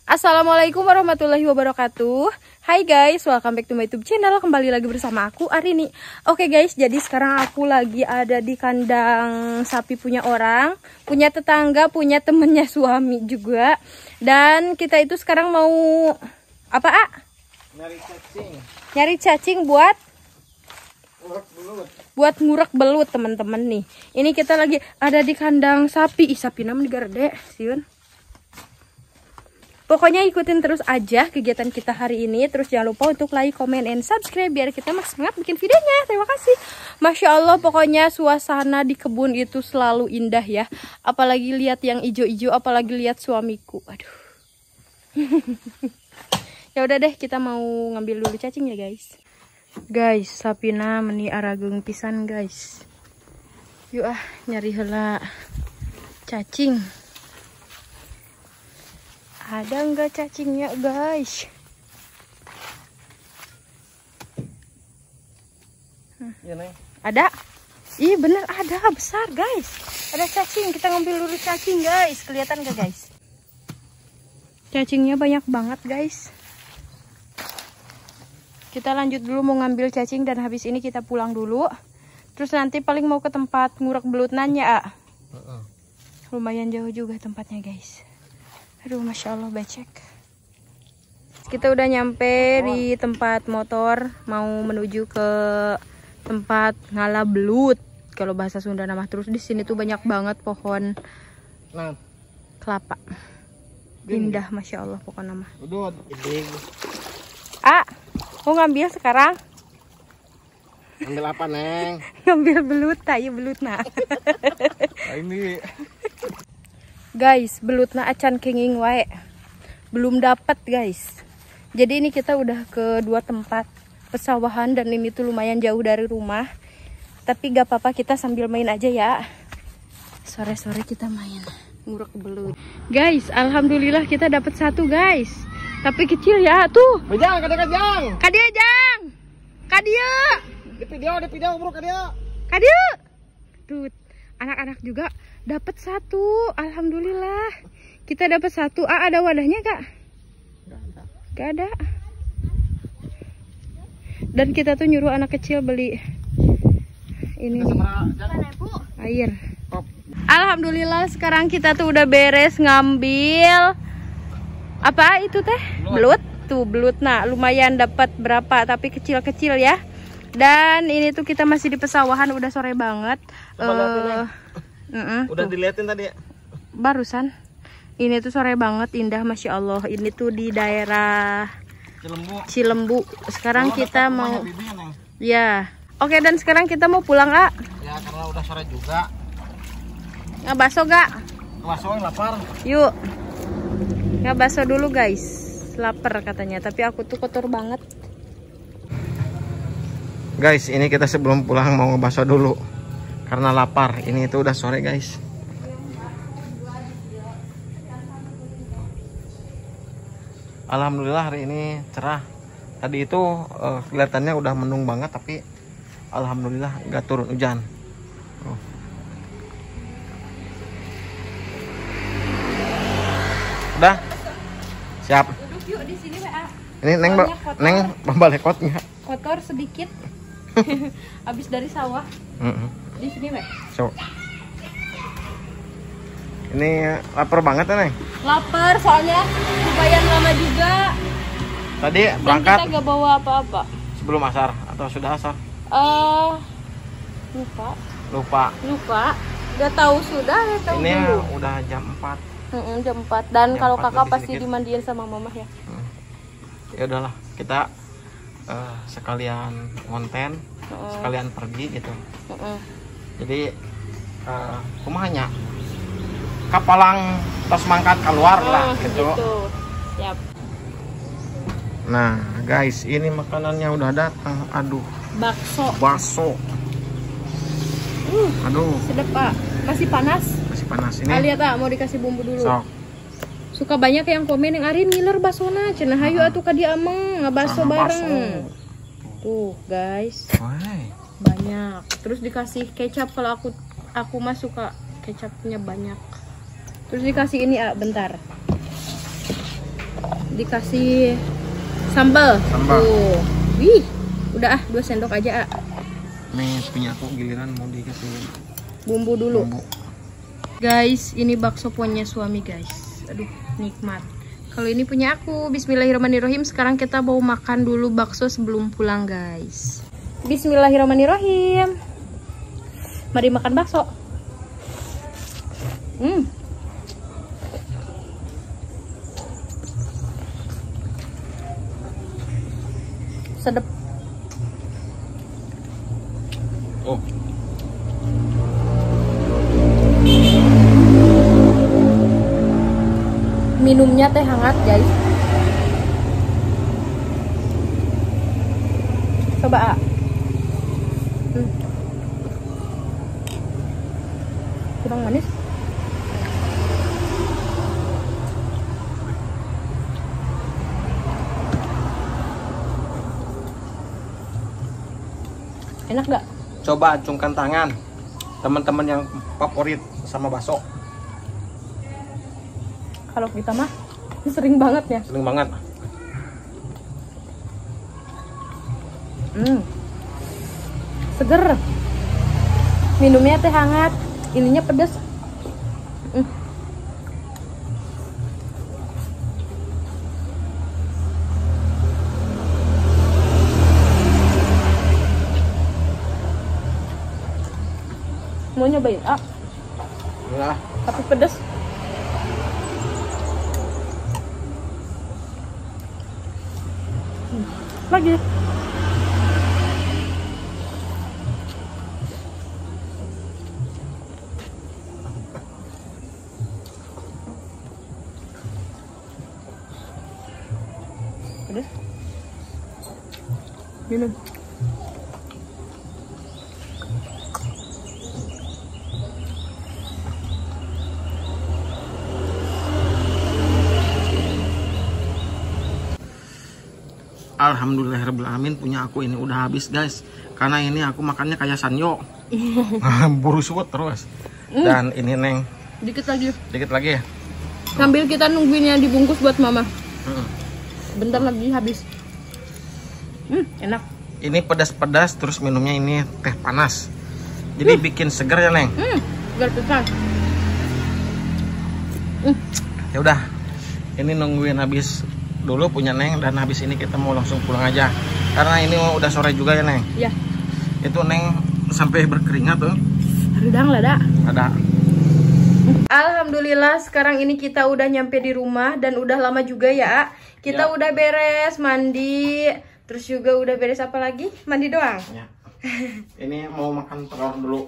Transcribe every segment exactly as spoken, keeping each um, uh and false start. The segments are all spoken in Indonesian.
Assalamualaikum warahmatullahi wabarakatuh. Hai guys, welcome back to my YouTube channel. Kembali lagi bersama aku Arini. Oke guys, jadi sekarang aku lagi ada di kandang sapi punya orang, punya tetangga, punya temennya suami juga. Dan kita itu sekarang mau apa, A? Nyari cacing. Nyari cacing buat Ngurek belut. buat ngurek belut, teman-teman nih. Ini kita lagi ada di kandang sapi. Ih, sapi nam digerde, siun. Pokoknya ikutin terus aja kegiatan kita hari ini. Terus jangan lupa untuk like, comment, and subscribe biar kita makin semangat bikin videonya. Terima kasih. Masya Allah, pokoknya suasana di kebun itu selalu indah ya. Apalagi lihat yang ijo-ijo, apalagi lihat suamiku. Aduh. Ya udah deh, kita mau ngambil dulu cacing ya guys. Guys, sapina meni arageung pisan guys. Yuk ah, nyari heula cacing. Ada enggak cacingnya guys? Hmm. Ya, Neng. Ada? Ih bener ada, besar guys. Ada cacing, kita ngambil dulu cacing guys. Kelihatan gak guys? Cacingnya banyak banget guys. Kita lanjut dulu mau ngambil cacing dan habis ini kita pulang dulu. Terus nanti paling mau ke tempat ngurek belut nanya, A. Uh-uh. Lumayan jauh juga tempatnya guys. Aduh, Masya Allah, becek. Kita udah nyampe di tempat motor, mau menuju ke tempat ngala belut. Kalau bahasa Sunda nama. Terus di sini tuh banyak banget pohon Nah, kelapa. Indah, Masya Allah, pokok nama. udah iding. Ah, mau ngambil sekarang? Ambil apa, Neng? Ngambil belut, tak? Iya belut nah. Nah, ini Guys, belutna acan kenging wae. Belum dapat guys. Jadi ini kita udah ke dua tempat pesawahan dan ini tuh lumayan jauh dari rumah. Tapi gak apa-apa, kita sambil main aja ya. Sore-sore kita main ngurek belut. Guys, alhamdulillah kita dapat satu guys. Tapi kecil ya tuh. Bejang, kada kajang. Kadia jang. Kadia. Di video, di video bro kadia. Kadia. Tuh, anak-anak juga dapat satu, alhamdulillah. Kita dapat satu. Ah, ada wadahnya kak? Gak ada. Gak ada. Dan kita tuh nyuruh anak kecil beli ini nih, air. Top. Alhamdulillah sekarang kita tuh udah beres ngambil apa itu teh? Belut. Tuh belut. Nah lumayan dapat berapa tapi kecil-kecil ya. Dan ini tuh kita masih di pesawahan, udah sore banget. Uh, uh -uh, Udah tuh. diliatin tadi ya? Barusan. Ini tuh sore banget, indah Masya Allah. Ini tuh di daerah Cilembu. Cilembu. Sekarang Oh, kita dekat mau rumahnya Bibi ya, Neng? ya. Oke, dan sekarang kita mau pulang, A. Ya karena udah sore juga. Nggak bakso, gak? Kelasoan lapar. Yuk. Nggak bakso dulu, guys. Lapar katanya, tapi aku tuh kotor banget. Guys, ini kita sebelum pulang mau ngebahso dulu karena lapar. Ini itu udah sore guys. Alhamdulillah hari ini cerah. Tadi itu uh, kelihatannya udah mendung banget tapi alhamdulillah nggak turun hujan. Oh. Udah siap. Duduk yuk di sini, A. Ini neng ba neng balekot nggak? Kotor sedikit. Habis dari sawah. Mm-hmm. Di sini, Mbak. So. Ini lapar banget ya, Neng? Lapar soalnya lumayan lama juga. Tadi Dan berangkat kita gak bawa apa-apa. sebelum asar atau sudah asar? Eh, uh, lupa. Lupa. Lupa. Gak tahu sudah, gak tahu Ini dulu. udah jam empat. Mm-mm, jam empat. Dan Jam kalau empat kakak lebih pasti sedikit. dimandiin sama mama ya. Hmm. Ya udahlah, kita uh, sekalian konten, Mm-mm. sekalian pergi gitu. Mm-mm. Jadi uh, kumahanya kapalang tos mangkat keluar lah Mm, gitu. gitu. Siap. Nah, guys, ini makanannya udah datang. Aduh, Bakso. bakso. Uh, Aduh, sedap, Pak. Masih panas. masih panas ini. Ah, lihat, ah, mau dikasih bumbu dulu. Sok. Suka banyak yang komen yang Arin ngiler basona, cenah hayu atuh ka dia emang ngabaso Sama bareng. Tuh, guys. Woi. Banyak. Terus dikasih kecap, kalau aku aku mah suka kecapnya banyak. Terus dikasih ini, ah, bentar. dikasih sambal. Sambal. Tuh. Wih, udah ah, dua sendok aja. Ah. Nih punya aku giliran mau dikasih Bumbu dulu. bumbu. Guys, ini bakso punya suami guys. Aduh, nikmat. Kalau ini punya aku. Bismillahirrahmanirrahim. Sekarang kita mau makan dulu bakso sebelum pulang guys. Bismillahirrahmanirrahim. Mari makan bakso. Hmm. Sedap. Oh. Minumnya teh hangat guys. Coba. Hmm. Kurang manis. Enak gak? Coba acungkan tangan teman-teman yang favorit sama bakso. Kalau kita mah sering banget ya. Sering banget. Hmm. Seger. Minumnya teh hangat, ininya pedas. Hmm. Mau nyobain ah, Ya. tapi pedas. Hmm. Lagi. Pedas. Minum. Alhamdulillahirrahmanirrahim, punya aku ini udah habis guys. Karena ini aku makannya kayak Sanyo. Buru suwet terus. Mm. Dan ini Neng, Dikit lagi. dikit lagi ya. Sambil kita nungguinnya dibungkus buat mama. Hmm. Bentar lagi habis. Hmm, enak. Ini pedas-pedas terus minumnya ini teh panas. Jadi Hmm. bikin seger ya Neng. Hmm, segar pisan. Hmm. Ya udah. Ini nungguin habis dulu punya Neng, dan habis ini kita mau langsung pulang aja. Karena ini udah sore juga ya Neng. Ya, Itu Neng sampai berkeringat tuh. rendang lah dak. Ada. Alhamdulillah sekarang ini kita udah nyampe di rumah dan udah lama juga ya. Kita Ya. udah beres mandi, terus juga udah beres apa lagi? Mandi doang. Ya. Ini mau makan telur dulu.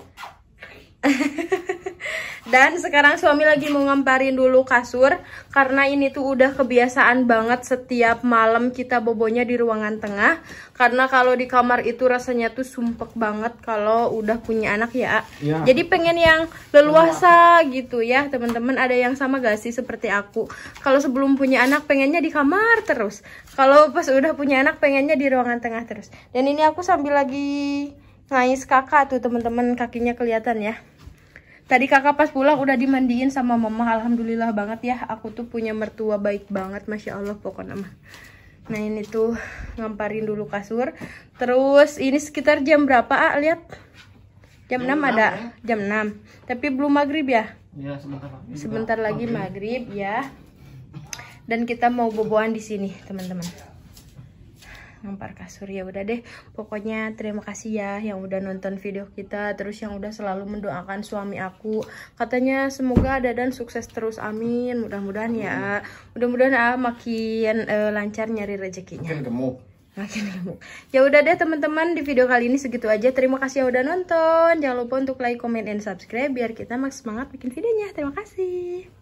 Dan sekarang suami lagi mau ngamparin dulu kasur karena ini tuh udah kebiasaan banget setiap malam kita bobonya di ruangan tengah. Karena kalau di kamar itu rasanya tuh sumpek banget kalau udah punya anak ya. Ya. Jadi pengen yang leluasa gitu ya teman-teman. Ada yang sama gak sih seperti aku? Kalau sebelum punya anak pengennya di kamar terus. Kalau pas udah punya anak pengennya di ruangan tengah terus. Dan ini aku sambil lagi ngais kakak tuh teman-teman, kakinya kelihatan ya. Tadi kakak pas pulang udah dimandiin sama mama. Alhamdulillah banget ya. Aku tuh punya mertua baik banget. Masya Allah pokoknya mah. Nah ini tuh ngamparin dulu kasur. Terus ini sekitar jam berapa ah? Lihat. Jam enam ada. Jam enam. Tapi belum maghrib ya. Ya sebentar lagi. Sebentar lagi maghrib ya. Dan kita mau boboan di sini teman-teman. Ngampar kasur ya udah deh. Pokoknya terima kasih ya yang udah nonton video kita, terus yang udah selalu mendoakan suami aku. Katanya semoga ada dan sukses terus, amin. Mudah-mudahan ya. Mudah-mudahan ah makin uh, lancar nyari rezekinya. Makin gemuk. Makin gemuk. Ya udah deh teman-teman, di video kali ini segitu aja. Terima kasih yang udah nonton. Jangan lupa untuk like, comment, and subscribe biar kita makin semangat bikin videonya. Terima kasih.